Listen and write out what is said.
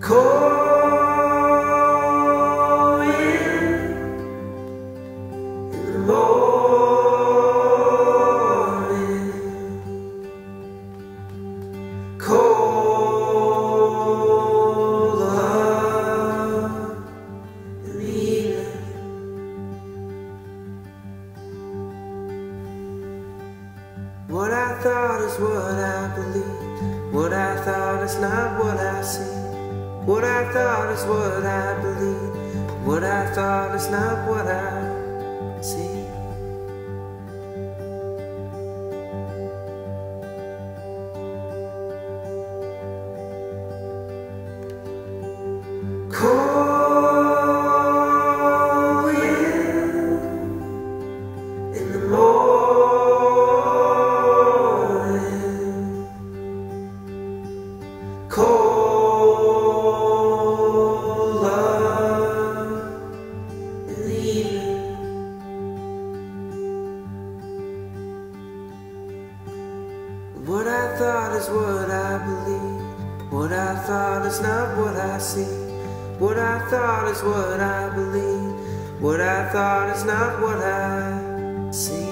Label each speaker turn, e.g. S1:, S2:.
S1: Cold wind in the morning, cold love in the evening. What I thought is what I believe. What I thought is not what I see. What I thought is what I believe. What I thought is not what I see. Cold wind in the morning, cold love in the evening. What I thought is what I believe. What I thought is not what I see. What I thought is what I believe. What I thought is not what I see.